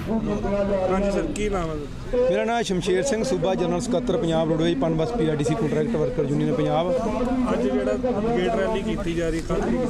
हाँ जी सर, की नाम है? मेरा नाम शमशेर सिंह, सूबा जनरल सकੱਤਰ Punjab roadways Punbus PRTC contract worker union Punjab. ਅੱਜ ਜਿਹੜਾ ਗੇਟ ਰੈਲੀ ਕੀਤੀ ਜਾ ਰਹੀ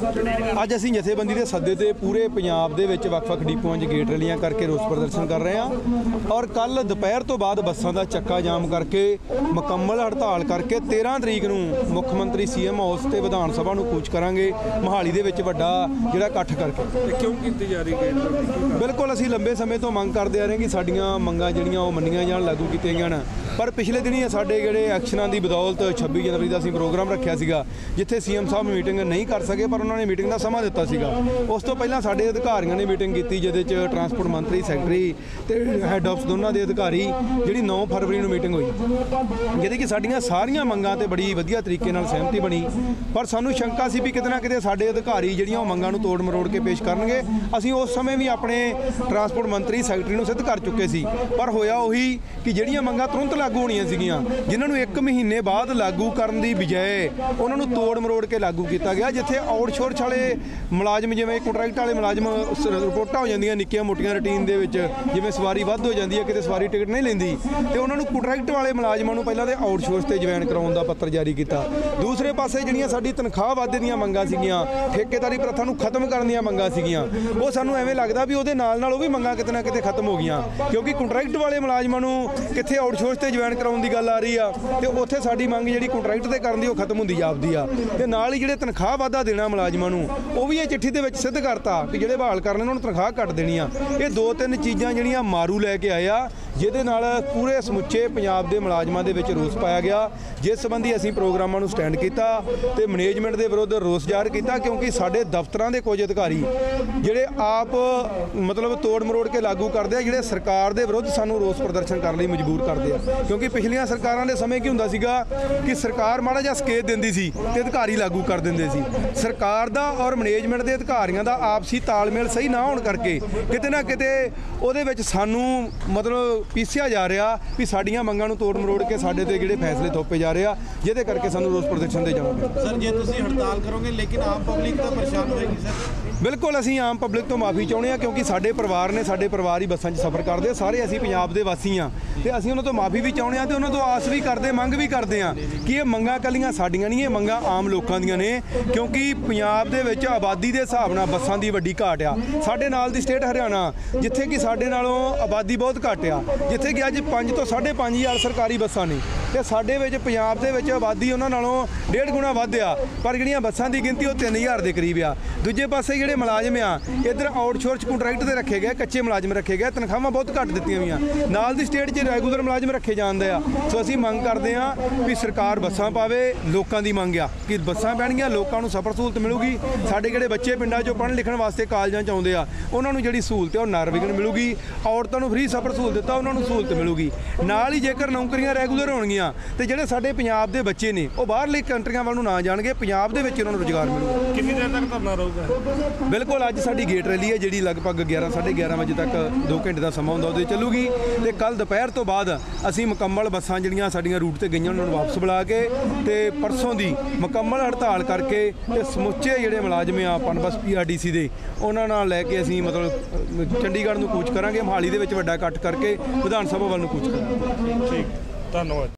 ਅੱਜ ਅਸੀਂ ਜਥੇਬੰਦੀ ਦੇ ਸੱਦੇ ਤੇ ਪੂਰੇ ਪੰਜਾਬ ਦੇ ਵਿੱਚ ਵੱਖ-ਵੱਖ ਡਿਪੂਆਂ 'ਚ ਗੇਟ ਰੈਲੀਆਂ ਕਰਕੇ ਰੋਸ ਪ੍ਰਦਰਸ਼ਨ ਕਰ ਰਹੇ ਹਾਂ ਔਰ ਕੱਲ ਦੁਪਹਿਰ ਤੋਂ ਬਾਅਦ ਬੱਸਾਂ ਦਾ ਚੱਕਾ ਜਾਮ ਕਰਕੇ ਮੁਕੰਮਲ ਹੜਤਾਲ ਕਰਕੇ 13 ਤਰੀਕ ਨੂੰ ਮੁੱਖ ਮੰਤਰੀ CM ਹਾਊਸ ਤੇ ਵਿਧਾਨ ਸਭਾ ਨੂੰ ਕੂਚ ਕਰਾਂਗੇ ਮੋਹਾਲੀ ਦੇ ਵਿੱਚ ਵੱਡਾ ਜਿਹੜਾ ਇਕੱਠ ਕਰਕੇ। ਕਿਉਂ ਕੀਤੀ ਜਾ ਰਹੀ ਗੇਟ ਰੈਲੀ? ਬਿਲਕੁਲ ਅਸੀਂ ਲੰਬੇ ਸਮੇਂ ਤੋਂ ਮੰਗ ਕਰਦੇ ਆ ਰਹੇ ਕਿ ਸਾਡੀਆਂ ਮੰਗਾਂ ਜਿਹੜੀਆਂ ਉਹ ਮੰਨੀਆਂ ਜਾਣ, ਲਾਗੂ ਕੀਤੀਆਂ ਜਾਣ। ਪਰ ਪਿਛਲੇ ਦਿਨੀ ਸਾਡੇ ਜਿਹੜੇ ਐਕਸ਼ਨਾਂ ਦੀ ਬਦੌਲਤ 26 ਜਨਵਰੀ ਦਾ ਅਸੀਂ ਪ੍ਰੋਗਰਾਮ ਰੱਖਿਆ ਸੀਗਾ ਜਿੱਥੇ CM ਸਾਹਿਬ ਮੀਟਿੰਗ ਨਹੀਂ ਕਰ ਸਕੇ, ਪਰ ਉਹਨਾਂ ਨੇ ਮੀਟਿੰਗ ਦਾ ਸਮਾਂ ਦਿੱਤਾ ਸੀਗਾ। ਉਸ ਤੋਂ ਪਹਿਲਾਂ ਸਾਡੇ ਅਧਿਕਾਰੀਆਂ ਨੇ ਮੀਟਿੰਗ ਕੀਤੀ ਜਿਹਦੇ 'ਚ ਟਰਾਂਸਪੋਰਟ ਮੰਤਰੀ, ਸੈਕਟਰੀ ਤੇ ਹੈੱਡ ਆਫਿਸ ਦੋਨਾਂ ਦੇ ਅਧਿਕਾਰੀ, ਜਿਹੜੀ 9 ਫਰਵਰੀ ਨੂੰ ਮੀਟਿੰਗ ਹੋਈ ਜਿਹਦੇ ਕਿ ਸਾਡੀਆਂ ਸਾਰੀਆਂ ਮੰਗਾਂ ਤੇ ਬੜੀ ਵਧੀਆ ਤਰੀਕੇ ਨਾਲ ਸਹਿਮਤੀ ਬਣੀ। ਪਰ ਸਾਨੂੰ ਸ਼ੰਕਾ ਸੀ ਵੀ ਕਿਤੇ ਨਾ ਕਿਤੇ ਸਾਡੇ ਅਧਿਕਾਰੀ ਜਿਹੜੀਆਂ ਉਹ ਮੰਗਾਂ ਨੂੰ ਤੋੜ ਮਰੋੜ ਕੇ ਪੇਸ਼ ਕਰਨਗੇ। ਅਸੀਂ ਉਸ ਸਮੇਂ ਵੀ ਆਪਣੇ ਟਰਾਂਸਪੋਰਟ ਮੰਤਰੀ, ਸੈਕਟਰੀ ਨੂੰ ਸਿੱਧ ਕਰ ਚੁੱਕੇ ਸੀ, ਪਰ ਹੋਇਆ ਉਹੀ ਕਿ ਜਿਹੜੀਆਂ ਮੰਗਾਂ ਤੁਰੰਤ ਲਾਗੂ ਹੋਣੀਆਂ ਸੀਗੀਆਂ, ਜਿਨ੍ਹਾਂ ਨੂੰ 1 ਮਹੀਨੇ ਬਾਅਦ ਲਾਗੂ ਕਰਨ ਦੀ ਬਜਾਏ ਉਹਨਾਂ ਨੂੰ ਤੋੜ ਮਰੋੜ ਕੇ ਲਾਗੂ ਕੀਤਾ ਗਿਆ। ਜਿੱਥੇ ਆਊਟਸੋਰਸ ਵਾਲੇ ਮੁਲਾਜ਼ਮ, ਜਿਵੇਂ ਕੰਟਰੈਕਟ ਵਾਲੇ ਮੁਲਾਜ਼ਮ, ਰਿਪੋਰਟਾਂ ਹੋ ਜਾਂਦੀਆਂ ਨਿੱਕੀਆਂ ਮੋਟੀਆਂ ਰੂਟੀਨ ਦੇ ਵਿੱਚ, ਜਿਵੇਂ ਸਵਾਰੀ ਵੱਧ ਹੋ ਜਾਂਦੀ ਹੈ, ਕਿਤੇ ਸਵਾਰੀ ਟਿਕਟ ਨਹੀਂ ਲੈਂਦੀ, ਤੇ ਉਹਨਾਂ ਨੂੰ ਕੰਟਰੈਕਟ ਵਾਲੇ ਮੁਲਾਜ਼ਮਾਂ ਨੂੰ ਪਹਿਲਾਂ ਤੇ ਆਊਟਸੋਰਸ ਤੇ ਜੁਆਇਨ ਕਰਾਉਣ ਦਾ ਪੱਤਰ ਜਾਰੀ ਕੀਤਾ। ਦੂਸਰੇ ਪਾਸੇ ਜਿਹੜੀਆਂ ਸਾਡੀ ਤਨਖਾਹ ਵਾਧੇ ਦੀਆਂ ਮੰਗਾਂ ਸੀਗੀਆਂ, ਠੇਕੇਦਾਰੀ ਪ੍ਰਥਾ ਨੂੰ ਖਤਮ ਕਰਨ ਦੀਆਂ ਮੰਗਾਂ ਸੀਗੀਆਂ, ਉਹ ਸਾਨੂੰ ਐਵੇਂ ਲੱਗਦਾ ਵੀ ਉਹਦੇ ਨਾਲ ਉਹ ਵੀ ਮੰਗਾਂ ਕਿਤੇ ਨਾ ਕਿਤੇ ਖਤਮ ਹੋ ਗਈਆਂ, ਕਿਉਂਕਿ ਕੰਟਰੈਕਟ ਵਾਲੇ ਮੁਲਾਜ਼ਮਾਂ ਨੂੰ ਕਿੱਥੇ ਆਊਟਸੋਰਸ ਤੇ ਜੁਆਇਨ ਕਰਾਉਣ ਦੀ ਗੱਲ ਆ ਰਹੀ ਆ ਤੇ ਉੱਥੇ ਸਾਡੀ ਮੰਗ ਜਿਹੜੀ ਕੰਟਰੈਕਟ ਤੇ ਕਰਨ ਦੀ ਉਹ ਖਤਮ ਹੁੰਦੀ ਜਾਪਦੀ ਆ। ਤੇ ਨਾਲ ਹੀ ਜਿਹੜੇ ਤਨਖਾਹ ਵਾਧਾ ਦੇਣਾ ਮੁਲਾਜ਼ਮਾਂ ਨੂੰ, ਉਹ ਵੀ ਇਹ ਚਿੱਠੀ ਦੇ ਵਿੱਚ ਸਿੱਧ ਕਰਤਾ ਕਿ ਜਿਹੜੇ ਬਹਾਲ ਕਰਨੇ ਉਹਨਾਂ ਨੂੰ ਤਨਖਾਹ ਘੱਟ ਦੇਣੀ ਆ। ਇਹ 2-3 ਚੀਜ਼ਾਂ ਜਿਹੜੀਆਂ ਮਾਰੂ ਲੈ ਕੇ ਆਏ ਆ, ਜਿਹਦੇ ਨਾਲ ਪੂਰੇ ਸਮੁੱਚੇ ਪੰਜਾਬ ਦੇ ਮੁਲਾਜ਼ਮਾਂ ਦੇ ਵਿੱਚ ਰੋਸ ਪਾਇਆ ਗਿਆ, ਜਿਸ ਸੰਬੰਧੀ ਅਸੀਂ ਪ੍ਰੋਗਰਾਮਾਂ ਨੂੰ ਸਟੈਂਡ ਕੀਤਾ ਤੇ ਮੈਨੇਜਮੈਂਟ ਦੇ ਵਿਰੁੱਧ ਰੋਸ ਜ਼ਾਹਰ ਕੀਤਾ, ਕਿਉਂਕਿ ਸਾਡੇ ਦਫ਼ਤਰਾਂ ਦੇ ਕੁਝ ਅਧਿਕਾਰੀ ਜਿਹੜੇ ਆਪ ਮਤਲਬ ਤੋੜ ਮਰੋੜ ਕੇ ਲਾਗੂ ਕਰਦੇ ਆ, ਜਿਹੜੇ ਸਰਕਾਰ ਦੇ ਵਿਰੁੱਧ ਸਾਨੂੰ ਰੋਸ ਪ੍ਰਦਰਸ਼ਨ ਕਰਨ ਲਈ ਮਜਬੂਰ ਕਰਦੇ ਆ। ਕਿਉਂਕਿ ਪਿਛਲੀਆਂ ਸਰਕਾਰਾਂ ਦੇ ਸਮੇਂ ਕੀ ਹੁੰਦਾ ਸੀਗਾ ਕਿ ਸਰਕਾਰ ਮਾੜਾ ਜਿਹਾ ਸਕੇਤ ਦਿੰਦੀ ਸੀ ਤੇ ਅਧਿਕਾਰੀ ਲਾਗੂ ਕਰ ਦਿੰਦੇ ਸੀ। ਸਰਕਾਰ ਦਾ ਔਰ ਮੈਨੇਜਮੈਂਟ ਦੇ ਅਧਿਕਾਰੀਆਂ ਦਾ ਆਪਸੀ ਤਾਲਮੇਲ ਸਹੀ ਨਾ ਹੋਣ ਕਰਕੇ ਕਿਤੇ ਨਾ ਕਿਤੇ ਉਹਦੇ ਵਿੱਚ ਸਾਨੂੰ ਮਤਲਬ ਪੀਸਿਆ ਜਾ ਰਿਹਾ ਵੀ ਸਾਡੀਆਂ ਮੰਗਾਂ ਨੂੰ ਤੋੜ ਮਰੋੜ ਕੇ ਸਾਡੇ ਤੇ ਜਿਹੜੇ ਫੈਸਲੇ ਥੋਪੇ ਜਾ ਰਹੇ ਆ, ਜਿਹਦੇ ਕਰਕੇ ਸਾਨੂੰ ਰੋਸ ਪ੍ਰਦਰਸ਼ਨ ਤੇ ਜਾਣਾ ਪਿਆ। ਸਰ, ਜੇ ਤੁਸੀਂ ਹੜਤਾਲ ਕਰੋਗੇ ਲੇਕਿਨ ਆਮ ਪਬਲਿਕ ਤਾਂ ਪਰੇਸ਼ਾਨ ਹੋਏਗੀ ਸਰ। ਬਿਲਕੁਲ ਅਸੀਂ ਆਮ ਪਬਲਿਕ ਤੋਂ ਮਾਫੀ ਚਾਹੁੰਦੇ ਹਾਂ, ਕਿਉਂਕਿ ਸਾਡੇ ਪਰਿਵਾਰ ਨੇ, ਸਾਡੇ ਪਰਿਵਾਰ ਹੀ ਬੱਸਾਂ 'ਚ ਸਫ਼ਰ ਕਰਦੇ ਆ, ਸਾਰੇ ਅਸੀਂ ਪੰਜਾਬ ਦੇ ਵਾਸੀ ਹਾਂ ਤੇ ਅਸੀਂ ਉਹਨਾਂ ਤੋਂ ਮਾਫੀ ਵੀ ਚਾਹੁੰਦੇ ਹਾਂ ਤੇ ਉਹਨਾਂ ਤੋਂ ਆਸ ਵੀ ਕਰਦੇ, ਮੰਗ ਵੀ ਕਰਦੇ ਹਾਂ ਕਿ ਇਹ ਮੰਗਾਂ ਇਕੱਲੀਆਂ ਸਾਡੀਆਂ ਨਹੀਂ, ਇਹ ਮੰਗਾਂ ਆਮ ਲੋਕਾਂ ਦੀਆਂ ਨੇ। ਕਿਉਂਕਿ ਪੰਜਾਬ ਦੇ ਵਿੱਚ ਆਬਾਦੀ ਦੇ ਹਿਸਾਬ ਨਾਲ ਬੱਸਾਂ ਦੀ ਵੱਡੀ ਘਾਟ ਆ। ਸਾਡੇ ਨਾਲ ਦੀ ਸਟੇਟ ਹਰਿਆਣਾ, ਜਿੱਥੇ ਕਿ ਸਾਡੇ ਨਾਲੋਂ ਆਬਾਦੀ ਬਹੁਤ ਘੱਟ ਆ, ਜਿੱਥੇ ਕਿ ਅੱਜ 5 ਤੋਂ 5.5 ਹਜ਼ਾਰ ਸਰਕਾਰੀ ਬੱਸਾਂ ਨੇ ਤੇ ਸਾਡੇ ਵਿੱਚ ਪੰਜਾਬ ਦੇ ਵਿੱਚ ਆਬਾਦੀ ਉਹਨਾਂ ਨਾਲੋਂ 1.5 ਗੁਣਾ ਵੱਧ ਆ, ਪਰ ਜਿਹੜੀਆਂ ਬੱਸਾਂ ਦੀ ਗਿਣਤੀ ਉਹ 3000 ਦੇ ਕਰੀਬ ਆ। ਦੂਜੇ ਪਾਸੇ ਜਿਹੜੇ ਮੁਲਾਜ਼ਮ ਆ, ਇੱਧਰ ਆਊਟਸੋਰਸ ਕੰਟਰੈਕਟ ਤੇ ਰੱਖੇ ਗਏ, ਕੱਚੇ ਮੁਲਾਜ਼ਮ ਰੱਖੇ ਗਏ, ਤਨਖਾਹਾਂ ਬਹੁਤ ਘੱਟ ਦਿੱਤੀਆਂ ਹੋਈਆਂ। ਨਾਲ ਦੀ ਸਟੇਟ 'ਚ ਰੈਗੂਲਰ ਮੁਲਾਜ਼ਮ ਰੱਖੇ ਜਾਂਦੇ ਆ। ਸੋ ਅਸੀਂ ਮੰਗ ਕਰਦੇ ਹਾਂ ਵੀ ਸਰਕਾਰ ਬੱਸਾਂ ਪਾਵੇ। ਲੋਕਾਂ ਦੀ ਮੰਗ ਆ ਕਿ ਬੱਸਾਂ ਪੈਣਗੀਆਂ, ਲੋਕਾਂ ਨੂੰ ਸਫ਼ਰ ਸਹੂਲਤ ਮਿਲੂਗੀ। ਸਾਡੇ ਜਿਹੜੇ ਬੱਚੇ ਪਿੰਡਾਂ 'ਚੋਂ ਪੜ੍ਹਨ ਲਿਖਣ ਵਾਸਤੇ ਕਾਲਜਾਂ 'ਚ ਆਉਂਦੇ ਆ, ਉਹਨਾਂ ਨੂੰ ਜਿਹੜੀ ਸਹੂਲਤ ਹੈ ਉਹ ਨਿਰਵਿਘਨ ਮਿਲੂਗੀ। ਔਰਤਾਂ ਨੂੰ ਫ੍ਰੀ ਸਫ਼ਰ ਸਹੂਲਤ ਦਿੱਤਾ, ਉਹਨਾਂ ਨੂੰ ਸਹੂਲਤ ਮਿਲੂਗੀ। ਨਾਲ ਹੀ ਜੇਕਰ ਨੌਕਰੀਆਂ ਰੈਗੂਲਰ ਹੋਣਗੀਆਂ ਤੇ ਜਿਹੜੇ ਸਾਡੇ ਪੰਜਾਬ ਦੇ ਬੱਚੇ ਨੇ ਉਹ ਬਾਹਰਲੀ ਕੰਟਰੀਆਂ ਵੱਲ ਨੂੰ ਨਾ ਜਾਣਗੇ, ਪੰਜਾਬ ਦੇ ਵਿੱਚ ਉਹਨਾਂ ਨੂੰ ਰੁਜ਼ਗਾਰ ਮਿਲੂਗਾ। ਕਿੰਨੀ ਦੇਰ ਤੱਕ ਧਰਨਾ ਰਹੂਗਾ? ਬਿਲਕੁਲ ਅੱਜ ਸਾਡੀ ਗੇਟ ਰੈਲੀ ਹੈ ਜਿਹੜੀ ਲਗਭਗ 11 ਸਾਢੇ 11 ਵਜੇ ਤੱਕ 2 ਘੰਟੇ ਦਾ ਸਮਾਂ ਹੁੰਦਾ, ਉਹਦੇ ਚੱਲੂਗੀ। ਤੇ ਕੱਲ ਦੁਪਹਿਰ ਤੋਂ ਬਾਅਦ ਅਸੀਂ ਮੁਕੰਮਲ ਬੱਸਾਂ ਜਿਹੜੀਆਂ ਸਾਡੀਆਂ ਰੂਟ ਤੇ ਗਈਆਂ ਉਹਨਾਂ ਨੂੰ ਵਾਪਸ ਬੁਲਾ ਕੇ ਤੇ ਪਰਸੋਂ ਦੀ ਮੁਕੰਮਲ ਹੜਤਾਲ ਕਰਕੇ ਤੇ ਸਮੁੱਚੇ ਜਿਹੜੇ ਮੁਲਾਜ਼ਮ ਆ ਪਨਬਸ PRTC ਦੇ, ਉਹਨਾਂ ਨਾਲ ਲੈ ਕੇ ਅਸੀਂ ਮਤਲਬ ਚੰਡੀਗੜ੍ਹ ਨੂੰ ਕੂਚ ਕਰਾਂਗੇ। ਮੋਹਾਲੀ ਦੇ ਵਿੱਚ ਵੱਡਾ ਇਕੱਠ ਕਰਕੇ ਵਿਧਾਨ ਸਭਾ ਵੱਲ ਨੂੰ ਕੂਚ ਕਰਾਂਗੇ। ਠੀਕ, ਧੰਨਵਾਦ।